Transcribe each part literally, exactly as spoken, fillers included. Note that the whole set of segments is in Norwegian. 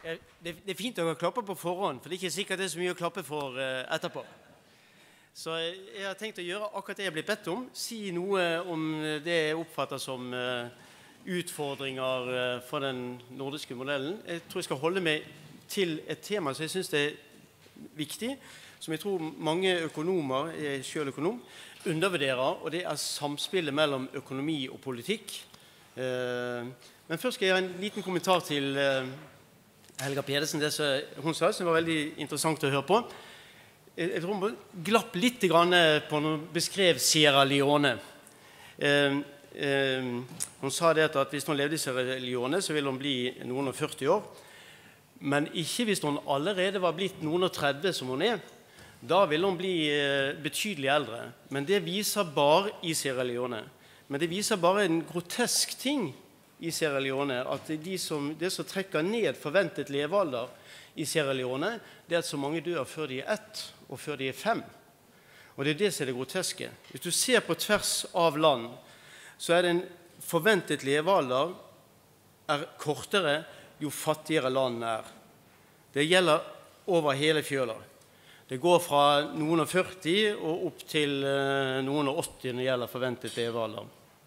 Det, det er fint å klappe på forhånd, for det er ikke sikkert det er så mye å klappe for uh, etterpå. Så jeg har tenkt å gjøre akkurat det jeg ble bedt om, si noe om det jeg oppfatter som uh, utfordringer uh, for den nordiske modellen. Jeg tror jeg skal holde meg til et tema som jeg synes det er viktig, som jeg tror mange økonomer, jeg er selv økonom, undervurderer, og det er samspillet mellom økonomi og politikk. Uh, men først skal jeg gjøre en liten kommentar til uh, Helga Pedersen, det som hun sa, som var veldig interessant å høre på. Jeg tror hun glapp litt grann på når hun beskrev Sierra Leone. Eh, eh, hun sa det at hvis hun levde i Sierra Leone, så ville hun bli noen og førti år. Men ikke hvis hun allerede var blitt noen og tredve som hun er. Da ville hun bli eh, betydelig eldre. Men det viser bare i Sierra Leone. Men det viser bare en grotesk ting i Sierra Leone, at de som, det som trekker ned forventet levealder i Sierra Leone, det er at så mange dør før de er ett, og før de er fem. Og det er det som er det groteske. Hvis du ser på tvers av land, så er det en forventet levealder er kortere jo fattigere land er. Det gjelder over hele fjøla. Det går fra noen og førti og opp til uh, noen og åtti når det gjelder forventet levealder.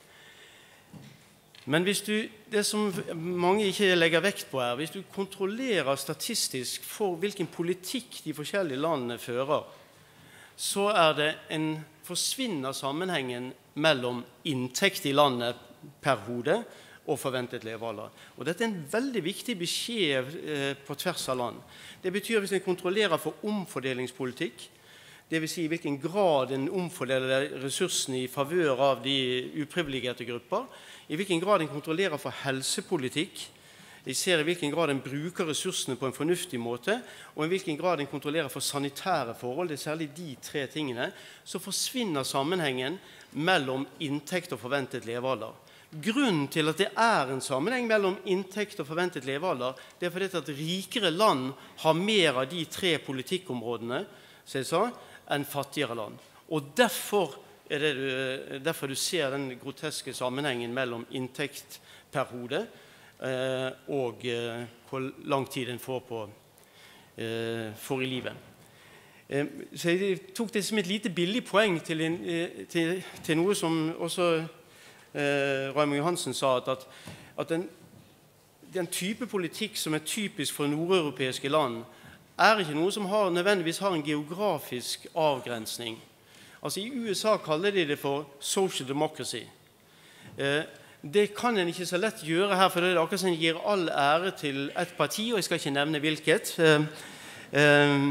Men hvis du, det som mange ikke legger vekt på er, hvis du kontrollerer statistisk for hvilken politikk de forskjellige landene fører, så er det en forsvinner sammenhengen mellom inntekt i landet per hode og forventet levealder. Og dette er en veldig viktig beskjed eh, på tvers av land. Det betyr hvis en kontrollerer for omfordelingspolitikk, det vil si i hvilken grad en omfordeler ressursene i favør av de uprivilegerte grupper, i hvilken grad en kontrollerer for helsepolitikk, vi ser i hvilken grad en bruker ressursene på en fornuftig måte, og i hvilken grad en kontrollerer for sanitære forhold, det er særlig de tre tingene, så forsvinner sammenhengen mellom inntekt og forventet levealder. Grunnen til at det er en sammenheng mellom inntekt og forventet levealder, det er fordi at rikere land har mer av de tre politikkområdene, som jeg sa, enn fattigere land. Og derfor er det du, derfor du ser den groteske sammenhengen mellom inntekt per hode eh, og eh, hvor lang tid en får, på, eh, får i livet. Eh, så jeg tok det som et lite billig poeng til, en, eh, til, til noe som også eh, Raymond Johansen sa, at, at den, den type politikk som er typisk for nordeuropeiske land, er ikke noe som har, nødvendigvis har en geografisk avgrensning. Altså I U S A kaller de det for social democracy. Eh, det kan en ikke så lett gjøre her, for det er akkurat som en gir all ære til et parti, og jeg skal ikke nevne hvilket. Eh, eh,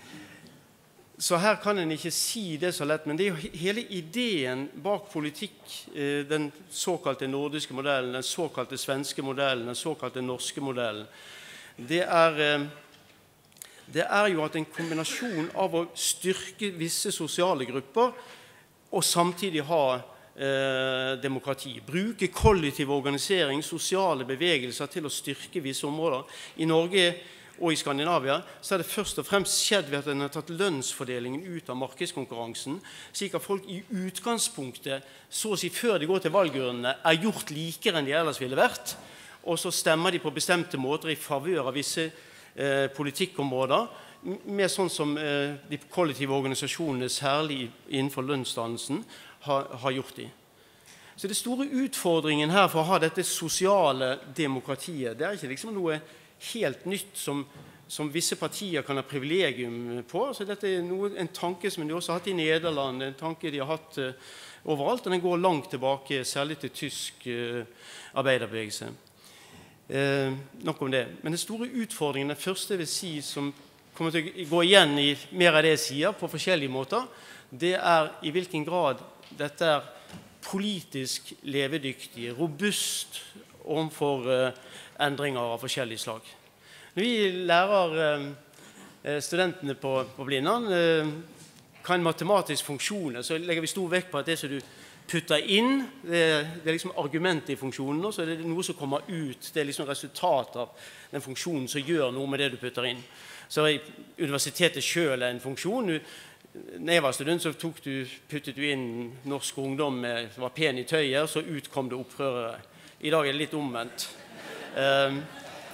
så her kan en ikke si det så lett, men det er jo hele ideen bak politikk, eh, den såkalte nordiske modellen, den såkalte svenske modellen, den såkalte norske modellen. Det er... Eh, det er jo at en kombinasjon av å styrke visse sosiale grupper og samtidig ha eh, demokrati. Bruke kollektiv organisering, sosiale bevegelser til å styrke visse områder. I Norge og i Skandinavia så er det først og fremst skjedd ved at en har tatt lønnsfordelingen ut av markedskonkurransen, slik at folk i utgangspunktet, så å si før de går til valgurnene, er gjort likere enn de ellers ville vært, og så stemmer de på bestemte måter i favør av visse Eh, politikkområder, med sånn som eh, de kollektive organisasjonene, særlig innenfor lønnsdannelsen, har, har gjort de. Så det store utfordringen her for å ha dette sosiale demokratiet, det er ikke liksom noe helt nytt som, som visse partier kan ha privilegium på. Så dette er noe, en tanke som de også har hatt i Nederland, en tanke de har hatt eh, overalt, og den går langt tilbake, særlig til tysk eh, arbeiderbevegelse. Eh, nok om det. Men den store utfordringen, den første jeg vil si, som kommer til å gå igjen i mer av det jeg sier på forskjellige måter, det er i hvilken grad dette er politisk levedyktig, robust overfor eh, endringer av forskjellige slag. Når vi lærer eh, studentene på, på Blindern eh, hva en matematisk funksjon er, så legger vi stor vekt på at det som du putter inn, det er, det er liksom argumentet i funksjonen, og så er det noe som kommer ut, det er liksom resultat av den funksjonen som gjør noe med det du putter inn. Så i universitetet selv er en funksjon. Når jeg var student så tok du, puttet du inn norsk ungdom med, som var pen i tøyer, så ut kom det opprørere. I dag er det litt omvendt. Um,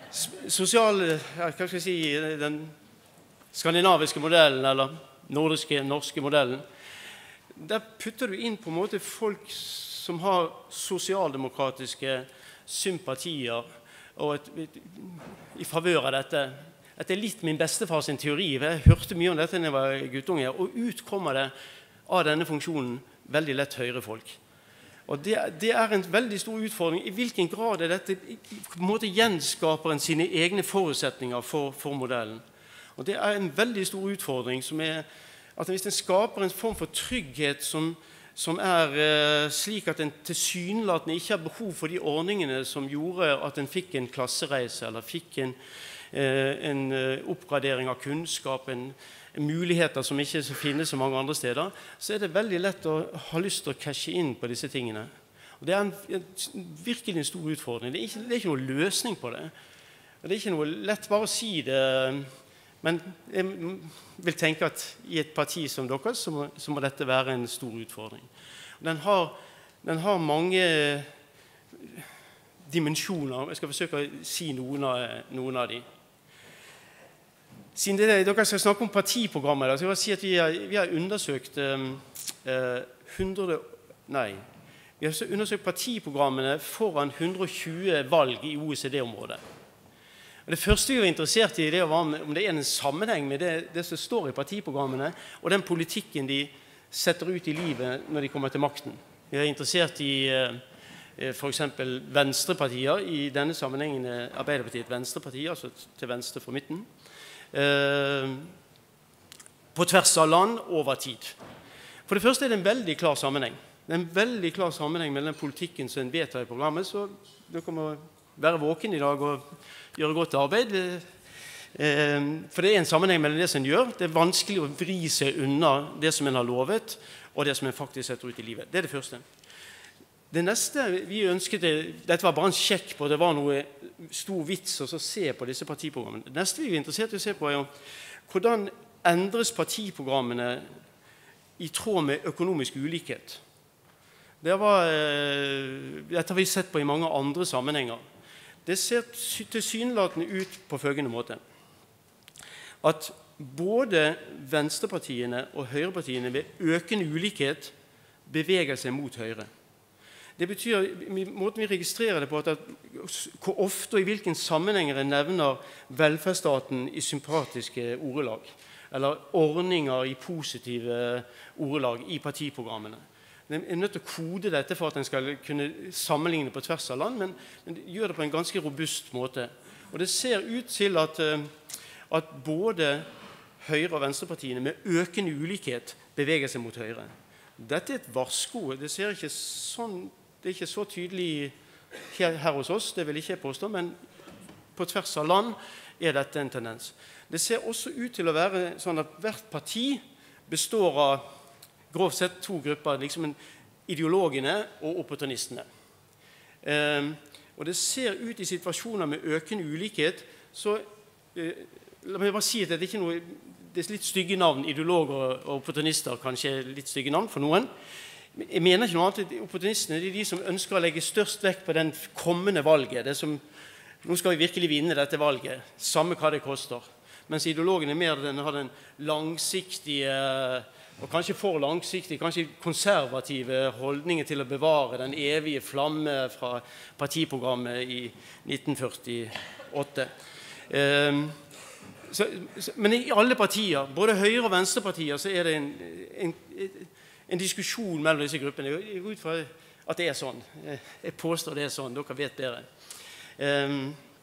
sosial, hva skal jeg si, den skandinaviske modellen, eller nordiske, norske modellen, der putter du inn på en måte folk som har sosialdemokratiske sympatier, og et, et, i favør av dette. Dette er litt min bestefar sin teori, jeg hørte mye om dette når jeg var guttunge, og ut kommer det av denne funksjonen veldig lett høyrefolk. Og det, det er en veldig stor utfordring. I hvilken grad er dette på en måte gjenskaper en sine egne forutsetninger for, for modellen? Og det er en veldig stor utfordring, som er at hvis den skaper en form for trygghet som, som er eh, slik at en tilsynelatende ikke har behov for de ordningene som gjorde at en fikk en klassereise, eller fikk en, eh, en oppgradering av kunnskap, en, en muligheter som ikke finnes så mange andre steder, så er det veldig lett å ha lyst til å cashe inn på disse tingene. Og det er en, en, virkelig en stor utfordring. Det er, ikke, det er ikke noen løsning på det. Og det er ikke noe lett bare å si det. Men jeg vil tenke at i et parti som dere, så må, så må dette være en stor utfordring. Den har, den har mange dimensjoner. Jeg skal forsøke å si noen av, noen av de. Siden det, dere skal snakke om partiprogrammet, så jeg vil si at vi har, vi har undersøkt eh, hundre, nei, vi har undersøkt partiprogrammene foran hundre og tjue valg i O E C D-området. Og det første vi var interessert i, det var om det er en sammenheng med det, det som står i partiprogrammene, og den politikken de setter ut i livet når de kommer til makten. Vi er interessert i eh, for eksempel venstrepartier, i denne sammenhengen Arbeiderpartiet venstreparti, altså til venstre for midten, eh, på tvers av land over tid. For det første er det en veldig klar sammenheng. Det er en veldig klar sammenheng med den politikken som en vedtar i programmet, så dere må være våken i dag og gjøre godt arbeid. For det er en sammenheng mellom det som en gjør. Det er vanskelig å vri seg unna det som en har lovet, og det som en faktisk setter ut i livet. Det er det første. Det neste vi ønsket, dette var bare en sjekk på, det var noe stor vits å se på disse partiprogrammene. Det neste vi er interessert i å se på er hvordan endres partiprogrammene i tråd med økonomisk ulikhet. Det var, dette har vi sett på i mange andre sammenhenger. Det ser tilsynelatende ut på følgende måte. At både venstrepartiene og høyrepartiene ved økende ulikhet beveger seg mot høyre. Det betyr, måten vi registrerer det på, at hvor ofte og i hvilken sammenhenger en nevner velferdsstaten i sympatiske ordelag, eller ordninger i positive ordelag i partiprogrammene. En er nødt til å kode dette for at en skal kunne sammenligne på tvers av land, men, men gjør det på en ganske robust måte. Og det ser ut til at, at både høyre- og venstrepartiene med økende ulikhet beveger seg mot høyre. Dette er et varsko. Det ser ikke sånn, det er ikke så tydelig her, her hos oss, det vil ikke jeg påstå, men på tvers av land er dette en tendens. Det ser også ut til å være sånn at hvert parti består av grovt sett to grupper, liksom ideologene og opportunistene. Eh, og det ser ut i situasjoner med økende ulikhet, så eh, la meg bare si at det er, ikke noe, det er litt stygge navn, ideologer og opportunister, kanskje litt stygge navn for noen. Jeg mener ikke noe annet, at opportunistene er de som ønsker å legge størst vekt på den kommende valget, det som, nå skal vi virkelig vinne dette valget, samme hva det koster. Mens ideologene er mer den har den langsiktige, og kanskje for langsiktig, kanskje konservative holdninger til å bevare den evige flamme fra partiprogrammet i nitten førtiåtte. Um, så, så, men i alle partier, både høyre- og venstrepartier, så er det en, en, en diskusjon mellom disse gruppene. Jeg går ut fra at det er sånn. Jeg påstår det er sånn, dere vet bedre. Um,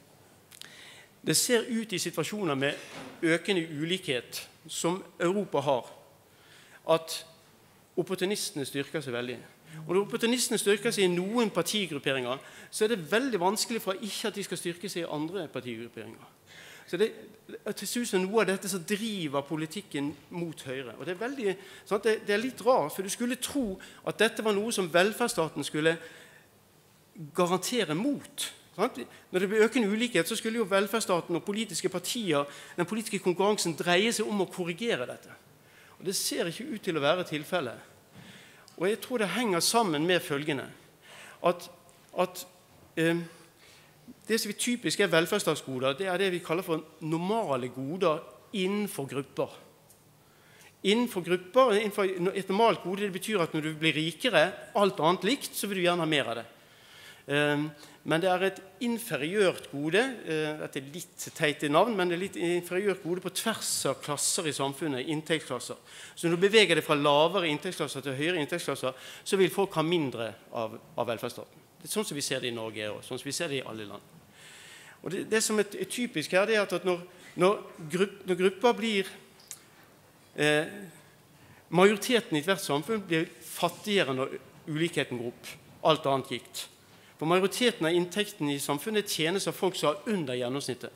det ser ut i situasjoner med økende ulikhet som Europa har, at opportunistene styrker seg veldig. Og når opportunistene styrker seg i noen partigrupperinger, så er det veldig vanskelig for ikke at de skal styrke seg i andre partigrupperinger. Så det er noe av dette som driver politikken mot høyre. Og det er, veldig, sånn det, det er litt rart, for du skulle tro at dette var noe som velferdsstaten skulle garantere mot. Sant? Når det blir økende ulikhet, så skulle jo velferdsstaten og politiske partier, den politiske konkurransen, dreie seg om å korrigere dette. Og det ser ikke ut til å være tilfellet. Og jeg tror det henger sammen med følgende. At, at eh, det som vi typisk er velferdsstatsgoder, det er det vi kaller for normale goder innenfor grupper. Innenfor grupper, innenfor et normalt gode, det betyr at når du blir rikere, alt annet likt, så vil du gjerne ha mer av det. Men det er et inferiørt gode, dette er litt teit i navn, men det er litt inferiørt gode på tvers av klasser i samfunnet, inntektsklasser. Så når du beveger deg fra lavere inntektsklasser til høyere inntektsklasser, så vil folk ha mindre av, av velferdsstaten. Det er sånn som vi ser det i Norge, og sånn som vi ser det i alle land. Og det, det som er typisk her, det er at når, når, grupp, når grupper blir eh, majoriteten i hvert samfunn blir fattigere når ulikheten går opp, alt annet gikt. For majoriteten av inntekten i samfunnet tjenes av folk som er under gjennomsnittet.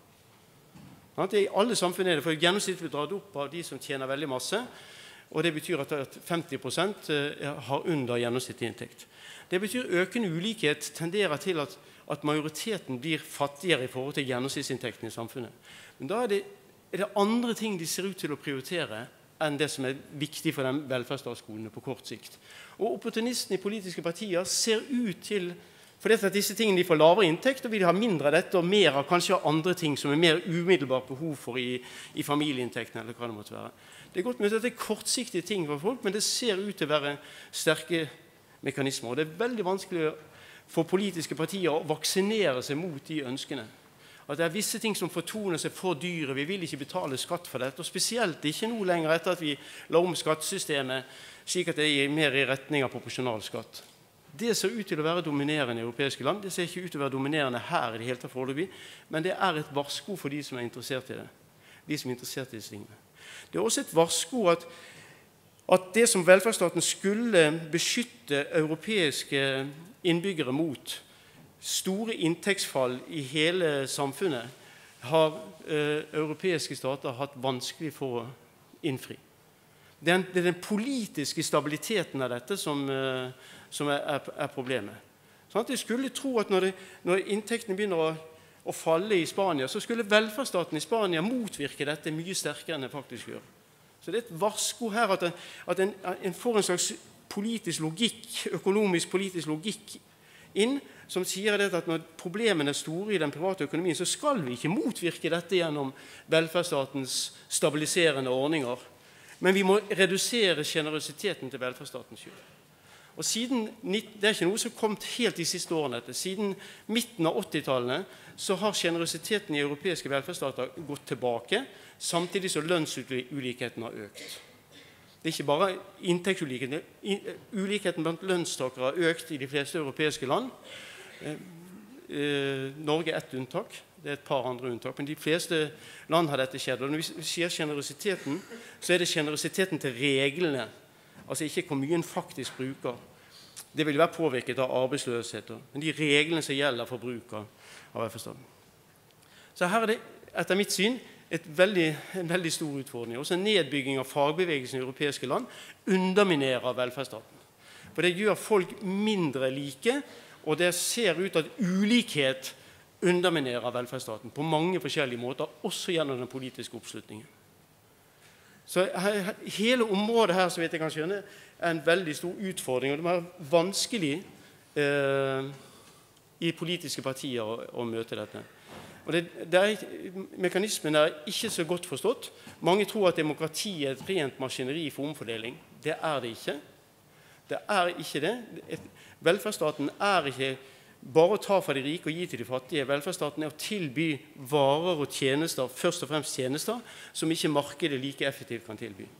I alle samfunn er det, for gjennomsnittet blir dratt opp av de som tjener veldig masse, og det betyr at femti prosent har under gjennomsnittlig inntekt. Det betyr økende ulikhet tenderer til at, at majoriteten blir fattigere i forhold til gjennomsnittsinntekten i samfunnet. Men da er det, er det andre ting de ser ut til å prioritere enn det som er viktig for den velferdsstatsgodene på kort sikt. Og opportunistene i politiske partier ser ut til, for dette at disse tingene de får lavere inntekt, og vil ha mindre av dette og mer av kanskje andre ting som er mer umiddelbart behov for i, i familieinntekten, eller hva det måtte være. Det er godt med at det er kortsiktige ting for folk, men det ser ut til å være sterke mekanismer, og det er veldig vanskelig for politiske partier å vaksinere seg mot de ønskene. At det er visse ting som fortoner seg for dyre, vi vil ikke betale skatt for dette, og spesielt ikke noe lenger etter at vi la om skattesystemet, slik at det gir mer i retning av proporsjonal skatt. Det ser ut til å være dominerende i europeiske land, det ser ikke ut til å være dominerende her i det hele tatt foreløpig, men det er et varsko for de som er interessert i det, de som er interessert i disse tingene. Det er også et varsko at, at det som velferdsstaten skulle beskytte europeiske innbyggere mot, store inntektsfall i hele samfunnet, har eh, europeiske stater hatt vanskelig for å innfri. Det er, det er den politiske stabiliteten av dette som, eh, som er, er, er problemet. Sånn at jeg skulle tro at når, det, når inntektene begynner å, å falle i Spania, så skulle velferdsstaten i Spania motvirke dette mye sterkere enn det faktisk gjør. Så det er et varsko her at, en, at en, en får en slags politisk logikk, økonomisk politisk logikk inn, som sier det at når problemene er store i den private økonomien, så skal vi ikke motvirke dette gjennom velferdsstatens stabiliserende ordninger, men vi må redusere generøsiteten til velferdsstatens skyld. Og siden, det er ikke noe som kom helt de siste årene etter, siden midten av åttitallene så har generøsiteten i europeiske velferdsstater gått tilbake, samtidig som lønnsulikheten har økt. Det er ikke bare inntektsulikheten, ulikheten blant lønnstakere har økt i de fleste europeiske land. Norge er ett unntak, det er et par andre unntak, men de fleste land har dette skjedd. Og når vi sier generøsiteten, så er det generøsiteten til reglene, altså ikke hvor mye en faktisk bruker. Det vil være påvirket av arbeidsløshet, men de reglene som gjelder for bruk av velferdsstaten. Så her er det, etter mitt syn, et veldig, en veldig stor utfordring. Også en nedbygging av fagbevegelsen i europeiske land underminerer velferdsstaten. For det gjør folk mindre like, og det ser ut at ulikhet underminerer velferdsstaten på mange forskjellige måter, også gjennom den politiske oppslutningen. Så hele området her, så vidt jeg kan skjønne, er en veldig stor utfordring, og det er vanskelig eh, i politiske partier å, å møte dette. Og det, det er, mekanismen er ikke så godt forstått. Mange tror at demokrati er et rent maskineri for omfordeling. Det er det ikke. Det er ikke det. Et, velferdsstaten er ikke bare å ta fra de rike og gi til de fattige. Velferdsstaten er å tilby varer og tjenester, først og fremst tjenester, som ikke markedet like effektivt kan tilby.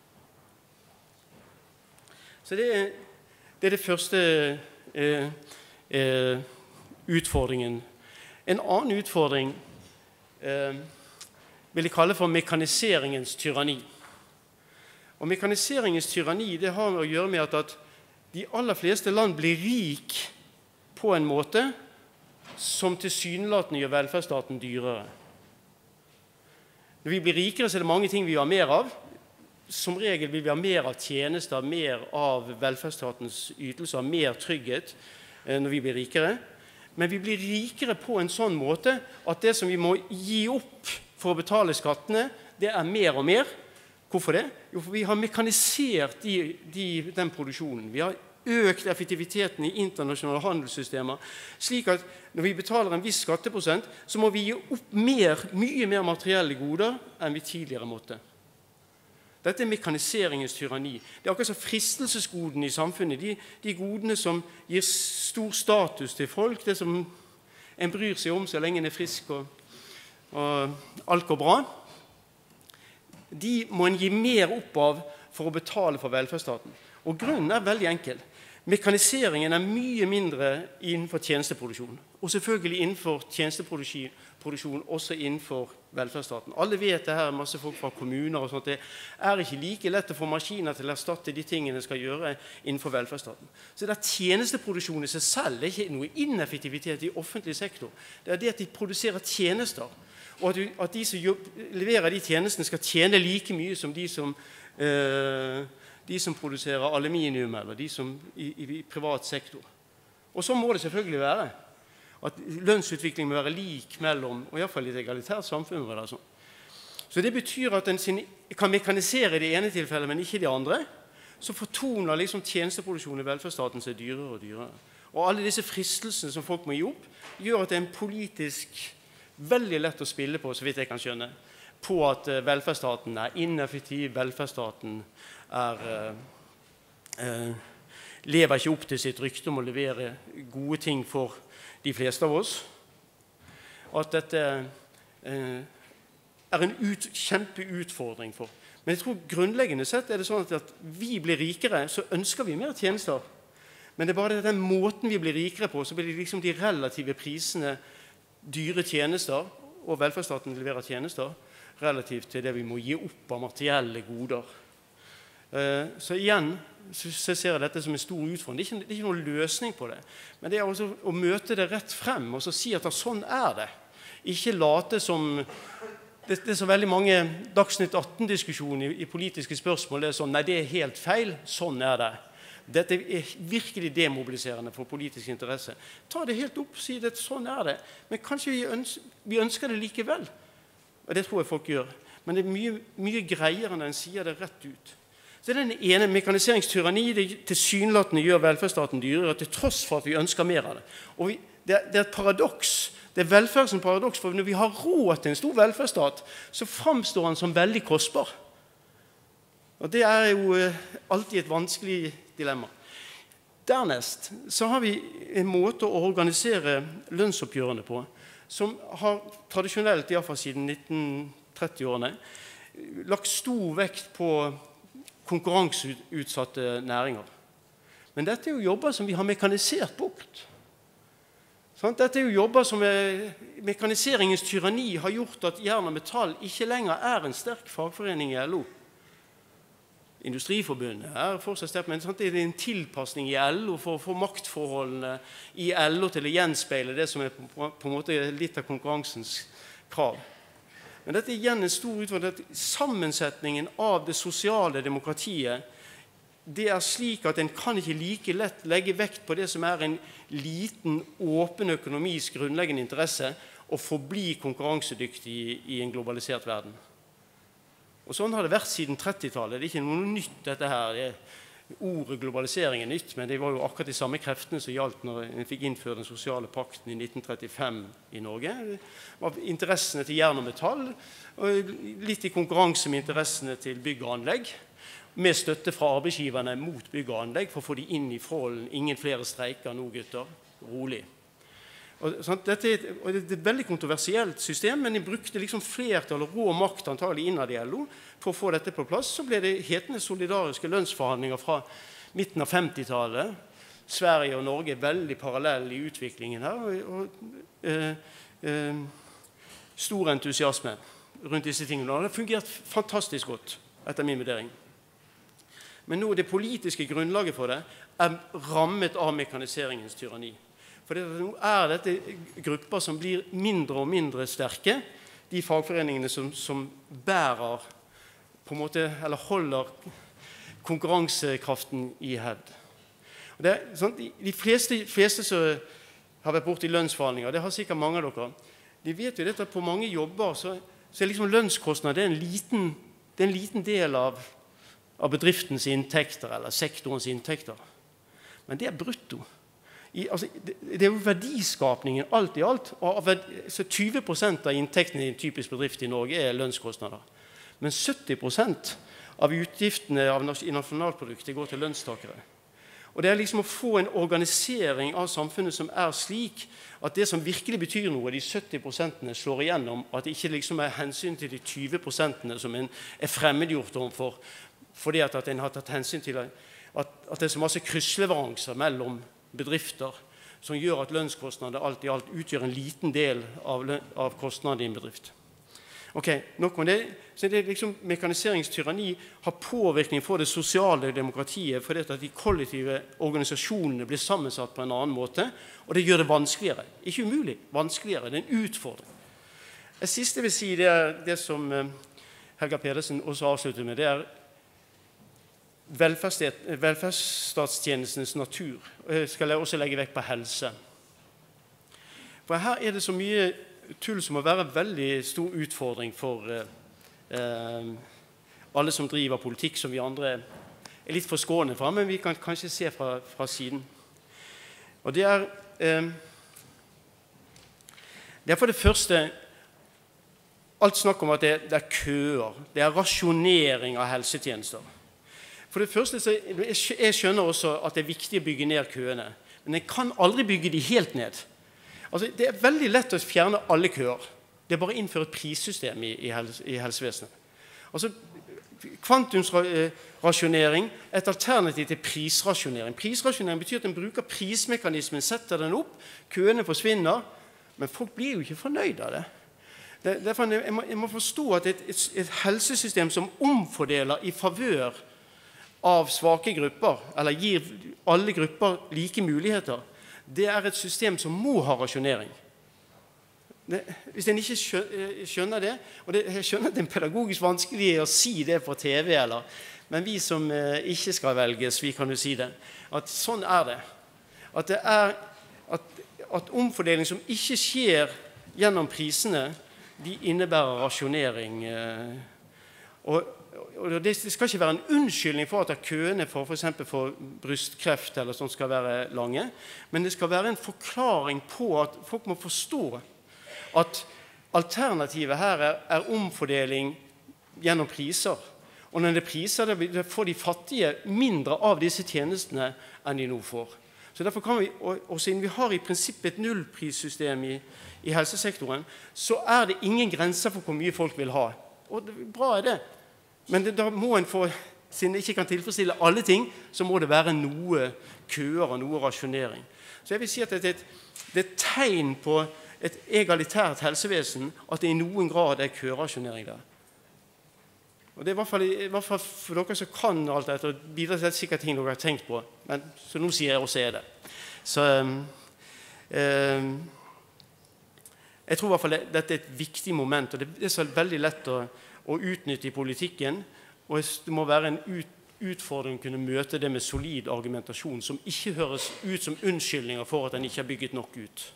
Så det er det, er det første eh, eh, utfordringen. En annen utfordring eh, vil jeg kalle for mekaniseringens tyranni. Og mekaniseringens tyranni det har å gjøre med at, at de aller fleste land blir rik på en måte som tilsynelatende gjør velferdsstaten dyrere. Når vi blir rikere, så er det mange ting vi har mer av. Som regel vil vi ha mer av tjenester, mer av velferdsstatens ytelser, mer trygghet eh, når vi blir rikere. Men vi blir rikere på en sånn måte at det som vi må gi opp for å betale skattene, det er mer og mer. Hvorfor det? Jo, for vi har mekanisert de, de, den produksjonen. Vi har økt effektiviteten i internasjonale handelssystemer, slik at når vi betaler en viss skatteprosent, så må vi gi opp mer, mye mer materielle goder enn vi tidligere måtte. Dette er mekaniseringens tyranni. Det er akkurat som fristelsesgodene i samfunnet, de, de godene som gir stor status til folk, det som en bryr seg om så lenge en er frisk og, og alt går bra, de må en gi mer opp av for å betale for velferdsstaten. Og grunnen er veldig enkel. Mekaniseringen er mye mindre innenfor tjenesteproduksjon, og selvfølgelig innenfor tjenesteproduksjon også innenfor velferdsstaten. Alle vet det her, masse folk fra kommuner og sånt, det er ikke like lett å få maskiner til å erstatte de tingene skal gjøre innenfor velferdsstaten. Så det er tjenesteproduksjon i seg selv, det er ikke noe ineffektivitet i offentlig sektor. Det er det at de produserer tjenester, og at, du, at de som jobb, leverer de tjenestene skal tjene like mye som de som, eh, de som produserer aluminium, eller de som i, i, i privat sektor. Og så må det selvfølgelig være at lønnsutvikling må være lik mellom, og i hvert fall i et egalitært samfunn. Det sånn. Så det betyr at en kan mekanisere det ene tilfellet, men ikke det andre. Så fortoner liksom tjenesteproduksjonen i velferdsstaten seg dyrere og dyrere. Og alle disse fristelsene som folk må gi opp, gjør at det er en politisk veldig lett å spille på, så vidt jeg kan skjønne, på at velferdsstaten er ineffektiv, velferdsstaten er, eh, eh, lever ikke opp til sitt rykte om å levere gode ting for de fleste av oss, og at dette eh, er en ut, kjempeutfordring for. Men jeg tror grunnleggende sett er det sånn at, at vi blir rikere, så ønsker vi mer tjenester. Men det er bare den måten vi blir rikere på, så blir det liksom de relative prisene dyre tjenester, og velferdsstaten leverer tjenester, relativt til det vi må gi opp av materielle goder. Så igjen så ser jeg dette som en stor utfordring. Det er ikke, det er ikke noen løsning på det, men det er også å møte det rett frem, og så si at sånn er det. Ikke late som, det, det er så veldig mange Dagsnytt atten-diskusjoner i, i politiske spørsmål, det er sånn, nei, det er helt feil, sånn er det. Dette er virkelig demobiliserende for politisk interesse. Ta det helt opp, si det, sånn er det. Men kanskje vi ønsker, vi ønsker det likevel. Og det tror jeg folk gjør. Men det er mye, mye greiere enn en sier det rett ut. Så det er den ene mekaniseringstyranni, det tilsynelatende gjør velferdsstaten dyrere, til tross for at vi ønsker mer av det. Og vi, det, er, det er et paradoks. Det er velferdsens paradoks, for når vi har råd til en stor velferdsstat, så framstår den som veldig kostbar. Og det er jo alltid et vanskelig dilemma. Dernest så har vi en måte å organisere lønnsoppgjørene på, som har tradisjonelt, i hvert fall siden nitten tretti-årene, lagt stor vekt på konkurranseutsatte næringer. Men dette er jo jobber som vi har mekanisert bort. Dette er jo jobber som er, mekaniseringens tyranni har gjort at Jern og Metall ikke lenger er en sterk fagforening i L O. Industriforbundet er fortsatt sterkt, men det er en tilpassning i L O for å få maktforholdene i L O til å gjenspeile det som er på, på en måte litt av konkurransens krav. Men dette er igjen en stor utfordring. Sammensetningen av det sosiale demokratiet, det er slik at en kan ikke like lett legge vekt på det som er en liten, åpen økonomis grunnleggende interesse, og forbli konkurransedyktig i, i en globalisert verden. Og sånn har det vært siden trettitallet. Det er ikke noe nytt dette her. Det ordet globalisering er nytt, men det var jo akkurat de samme kreftene som gjaldt når en fikk innført den sosiale pakten i nitten trettifem i Norge. Det var interessene til Jern og Metall, og litt i konkurranse med interessene til bygg og anlegg, med støtte fra arbeidsgiverne mot bygg og anlegg, for å få de inn i forholden. Ingen flere streiker nå, gutter. Rolig. Og, sånn, dette er et, og det er et veldig kontroversielt system, men de brukte liksom flertall og rå makt antagelig innad i L O for å få dette på plass. Så ble det hetende solidariske lønnsforhandlinger fra midten av femtitallet. Sverige og Norge er veldig parallelle i utviklingen her, og, og eh, eh, stor entusiasme rundt disse tingene. Det har fungert fantastisk godt, etter min vurdering. Men nå det politiske grunnlaget for det er rammet av mekaniseringens tyranni. For nå er dette grupper som blir mindre og mindre sterke, de fagforeningene som, som bærer på en måte, eller holder konkurransekraften i hevd. Og det er, sånn, de fleste, fleste som har vært borte i lønnsforhandlinger, det har sikkert mange av dere, de vet jo dette at på mange jobber så, så er liksom lønnskostnad det er en liten, det er en liten del av, av bedriftens inntekter, eller sektorens inntekter. Men det er brutto. I, altså, det, det er jo verdiskapningen alt i alt. Og så tyve prosent av inntektene i en typisk bedrift i Norge er lønnskostnader. Men sytti prosent av utgiftene av, i nasjonalproduktet går til lønnstakere. Og det er liksom å få en organisering av samfunnet som er slik at det som virkelig betyr noe, de sytti prosentene slår igjennom, at det ikke liksom er hensyn til de tyve prosentene som en er fremmedgjort overfor, fordi at, at en har tatt hensyn til at, at det er så masse kryssleveranser mellom bedrifter som gjør at lønnskostnader alt i alt utgjør en liten del av, av kostnadene i en bedrift. Ok, nok om det. Så det er liksom mekaniseringstyranni har påvirkning for det sosiale demokratiet, fordi at de kollektive organisasjonene blir sammensatt på en annen måte, og det gjør det vanskeligere. Ikke umulig, vanskeligere. Det er en utfordring. Det siste jeg vil si, det er det som Helga Pedersen også avslutter med, det er velferdsstatstjenestens natur. Jeg skal også legge vekk på helse. For her er det så mye tull som må være en veldig stor utfordring for eh, alle som driver politikk, som vi andre er litt forskånet fra, men vi kan kanskje se fra, fra siden. Og det er, eh, det er for det første alt snakk om at det, det er køer, det er rasjonering av helsetjenester. For det første, så jeg skjønner også at det er viktig å bygge ned køene, men jeg kan aldri bygge de helt ned. Altså, det er veldig lett å fjerne alle køer. Det er bare å innføre et prissystem i, i, helse, i helsevesenet. Altså, kvantumsrasjonering er et alternativ til prisrasjonering. Prisrasjonering betyr at en bruker prismekanismen, setter den opp, køene forsvinner, men folk blir jo ikke fornøyd av det. det derfor jeg må, jeg må forstå at et, et, et helsesystem som omfordeler i favør av svake grupper, eller gir alle grupper like muligheter, det er et system som må ha rasjonering. Det, hvis en ikke skjønner det, og det, jeg skjønner at det er pedagogisk vanskelig å si det på T V, eller, men vi som eh, ikke skal velges, vi kan jo si det, at sånn er det. At det er at, at omfordeling som ikke skjer gjennom prisene, de innebærer rasjonering. Eh, og Og det skal ikke være en unnskyldning for at køene for, for eksempel for brystkreft eller sånt skal være lange, men det skal være en forklaring på at folk må forstå at alternativet her er, er omfordeling gjennom priser. Og når det er priser, det får de fattige mindre av disse tjenestene enn de nå får. Så derfor kan vi, og, og siden vi har i prinsippet et nullprissystem i, i helsesektoren, så er det ingen grenser for hvor mye folk vil ha. Og det, bra er det. Men det, da må en få, siden det ikke kan tilfredsstille alle ting, så må det være noe køer og noe rasjonering. Så jeg vil si at det er et, det er et tegn på et egalitært helsevesen at det i noen grad er køerasjonering der. Og det er i hvert fall, i hvert fall for dere som kan alt dette, og bidrar til sikkert ting dere har tenkt på, men så nå sier jeg også er det. Så um, um, jeg tror i hvert fall det, dette er et viktig moment, og det er så veldig lett å å utnytte i politikken, og det må være en ut, utfordring å kunne møte det med solid argumentasjon, som ikke høres ut som unnskyldninger for at den ikke har bygget nok ut.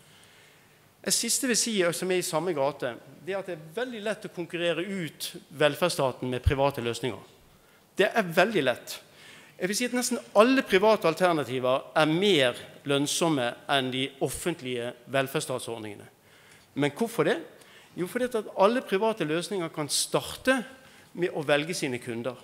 Det siste vil si, som er i samme gate, det er at det er veldig lett å konkurrere ut velferdsstaten med private løsninger. Det er veldig lett. Jeg vil si at nesten alle private alternativer er mer lønnsomme enn de offentlige velferdsstatsordningene. Men hvorfor det? Jo, fordi at alle private løsninger kan starte med å velge sine kunder.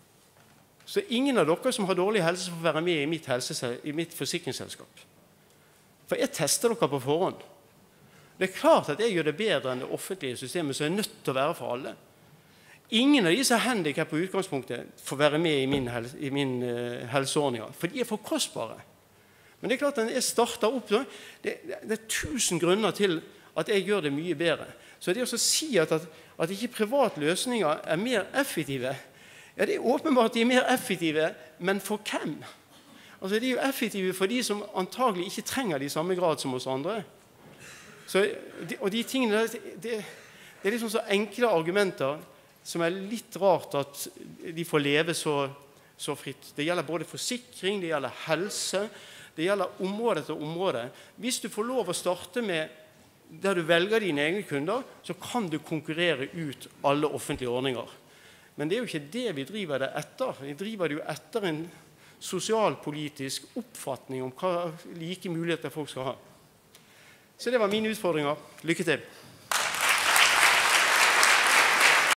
Så ingen av dere som har dårlig helse får være med i mitt, i mitt forsikringsselskap. For jeg tester dere på forhånd. Det er klart at jeg gjør det bedre enn det offentlige systemet, så jeg er nødt til å være for alle. Ingen av disse handicap på utgangspunktet får være med i min, helse, i min uh, helseordninger, for de er for kostbare. Men det er klart at når jeg starter opp, det, det, det er tusen grunner til at jeg gjør det mye bedre. Så det å si at, at, at ikke private løsninger er mer effektive, ja, det er åpenbart at de er mer effektive, men for hvem? Altså, de er jo effektive for de som antagelig ikke trenger de samme grad som oss andre. Så, de, og de tingene, det, det, det er liksom så enkle argumenter som er litt rart at de får leve så, så fritt. Det gjelder både forsikring, det gjelder helse, det gjelder område etter område. Hvis du får lov å starte med der du velger dine egne kunder, så kan du konkurrere ut alle offentlige ordninger. Men det er jo ikke det vi driver det etter. Vi driver det jo etter en sosialpolitisk oppfatning om hva like muligheter folk skal ha. Så det var mine utfordringer. Lykke til!